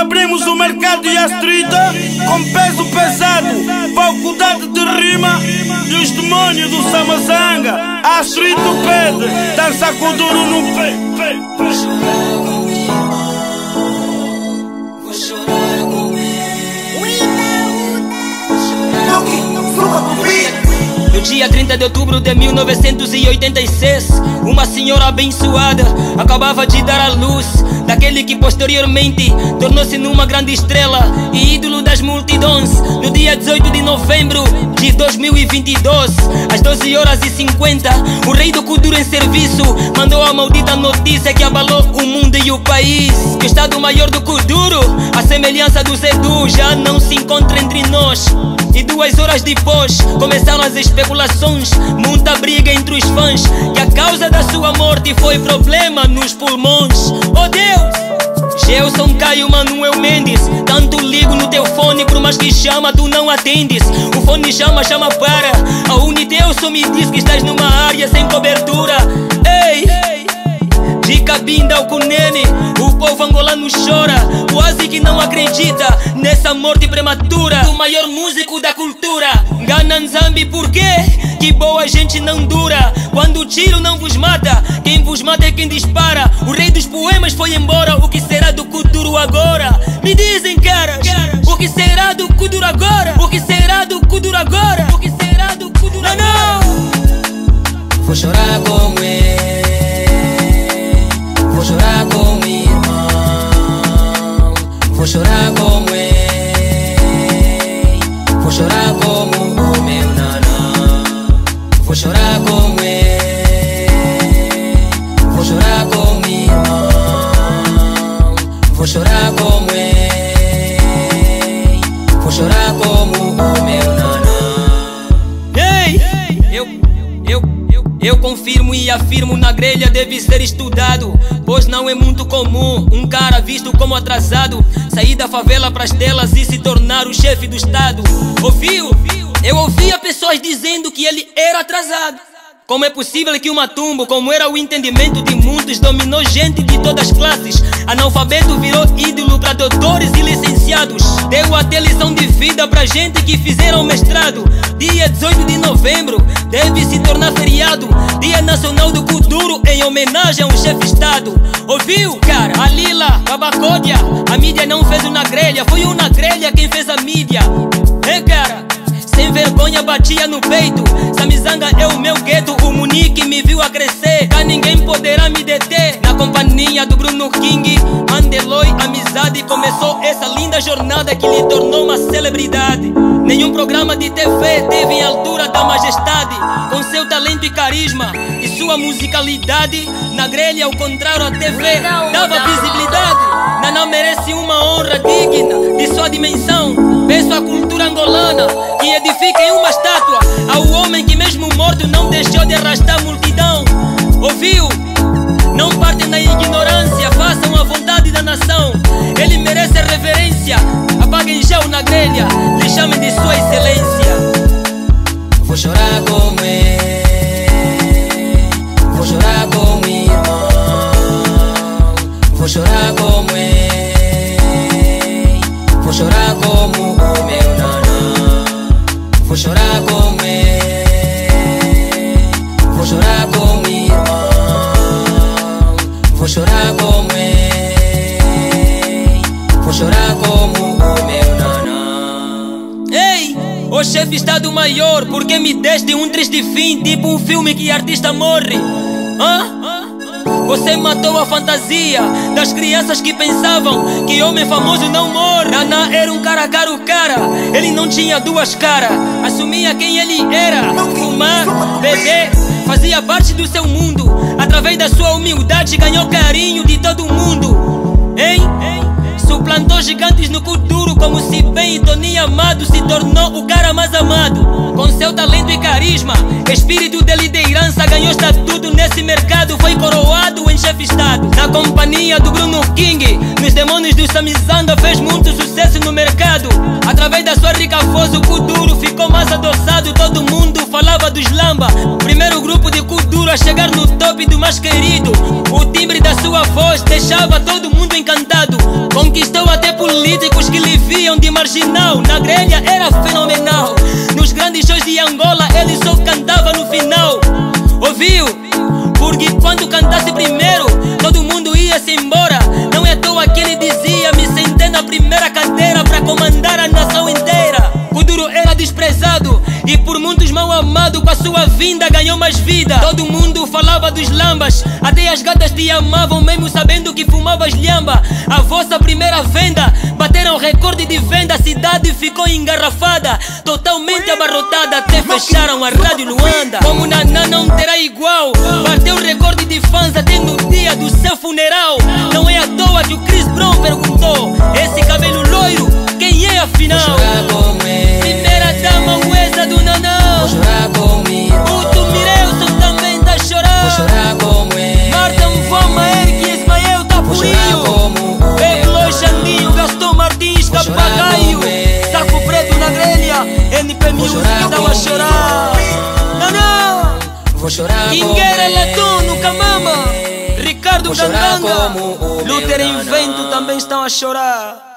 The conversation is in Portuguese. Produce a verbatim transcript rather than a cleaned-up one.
abrimos o mercado e a estrita com peso pesado, faculdade de rima e os demônios do Samazanga. A estrita pede, dança com duro no pé. Vou chorar com ele, vou chorar com ele, vou chorar com ele. No dia trinta de outubro de mil novecentos e oitenta e seis, uma senhora abençoada acabava de dar à luz daquele que posteriormente tornou-se numa grande estrela e ídolo das multidões. No dia dezoito de novembro de dois mil e vinte e dois, às doze horas e cinquenta, o rei do Kuduro em serviço mandou a maldita notícia que abalou o mundo e o país: que o Estado-Maior do Kuduro, a semelhança do Zedu, já não se encontra entre nós. E duas horas depois começaram as especulações, muita briga entre os fãs, que a causa da sua morte foi problema nos pulmões. Oh Deus! Gelson Caio Manuel Mendes, tanto ligo no teu fone, por mais que chama tu não atendes. O fone chama, chama para. A Unidelson me diz que estás numa área sem cobertura. Ei! De Cabinda ao Cunene, o povo angolano chora, quase que não acredita nessa morte prematura do maior músico da cultura. Gana Nzambi, por quê? Que boa gente não dura. Quando o tiro não vos mata, quem vos mata é quem dispara. O rei dos poemas foi embora, o que será do Kuduro agora? Me dizem, caras, o que será do Kuduro agora? O que será do Kuduro agora? O que será do Kuduro agora? Não, não! Vou chorar com ele, vou chorar com o irmão, vou chorar como ele, vou chorar como o meu nanã, vou chorar como ele, vou chorar como o irmão, vou chorar como ele, vou chorar como o meu nanã. Ei, eu, eu, eu, eu confirmo e afirmo, na grelha deve ser estudado, pois não é muito comum um cara visto como atrasado sair da favela pras telas e se tornar o chefe do estado. Ouviu? Eu ouvia pessoas dizendo que ele era atrasado. Como é possível que o Matumbo, como era o entendimento de muitos, dominou gente de todas as classes? Analfabeto virou ídolo para doutores e licenciados. Deu até lição de vida pra gente que fizeram mestrado. Dia dezoito de novembro deve se tornar feriado, Dia Nacional do Kuduro, em homenagem ao chefe Estado. Ouviu, cara? A Lila, Babacódia, a mídia não fez o na grelha, foi o na grelha quem fez a mídia. É, cara? Sem vergonha batia no peito, Samizanga é o meu gueto, o Munique me viu a crescer, cá ninguém poderá me deter. Na companhia do Bruno King, Mandeloy, amizade, começou essa linda jornada que lhe tornou uma celebridade. Nenhum programa de T V teve a altura da majestade, com seu talento e carisma e sua musicalidade. Na grelha, ao contrário, a T V dava visibilidade. Naná merece uma honra digna de sua dimensão. Peço à cultura angolana que edifiquem uma estátua ao homem que mesmo morto não deixou de arrastar multidão. Ouviu? Não partem na ignorância, façam a vontade da nação. Ele merece reverência, apaguem gel na grelha, lhe chamem de sua excelência. Vou chorar como ele, vou chorar como irmão, vou chorar como ele, vou chorar como o meu nanã, vou chorar como ele, vou chorar como irmão, vou chorar como ele, vou chorar como o meu nanã. Ei, ô chefe Estado-Maior, por que me deste um triste fim, tipo um filme que artista morre? Hã? Você matou a fantasia das crianças que pensavam que homem famoso não morre. Naná era um cara caro cara, ele não tinha duas caras, assumia quem ele era. Fumar, beber, fazia parte do seu mundo. Através da sua humildade ganhou carinho de todo mundo. Hein? Suplantou gigantes no Kuduro, como se bem e Tony Amado se tornou o cara mais amado. Com seu talento e carisma, espírito de liderança, ganhou estatuto nesse mercado, foi coroado em chefe Estado. Na companhia do Bruno King, nos demônios do Samizanga, fez muito sucesso no mercado. Através da sua rica voz, o Kuduro ficou mais adoçado, todo mundo falava dos Lamba. Primeiro grupo de Kuduro a chegar no top do mais querido. O timbre da sua voz deixava todo mundo encantado. Conquistou até políticos que lhe viam de marginal. Na grelha era fenomenal. Nos grandes shows de Angola ele só cantava no final. Ouviu? Porque quando cantasse primeiro todo mundo ia-se embora. Não é à toa que ele dizia: me sentei na primeira cadeira pra comandar a nação inteira. O duro era desprezado e por muitos mal amado. Com a sua vinda ganhou mais vida. Todo mundo falava dos lambas, até as gatas te amavam mesmo sabendo que fumavas lhamba. A vossa primeira venda bateram recorde de venda. A cidade ficou engarrafada, totalmente abarrotada, até fecharam a Rádio Luanda. Como Naná não terá igual, bateu recorde de fãs até no dia do seu funeral. Não é à toa que o Chris Brown perguntou: esse cabelo loiro, quem é afinal? Vou chorar como é. Primeira dama, Weza do Naná. Vou chorar comigo. O Tumirelson também tá a chorar. Vou chorar como é. Marta Mvoma, Eric e Ismael tá Vou por chorar como é. Elo Xandinho, Gaston Martins, Vou chorar Capagaio, como é. Saco Preto na grelha, N P Music chorar tava a chorar. Naná, Vou chorar Inguera como é. Latom no Camama, Ricardo Vou chorar Gandanga, como o Luther meu em Naná. Vento também estão a chorar.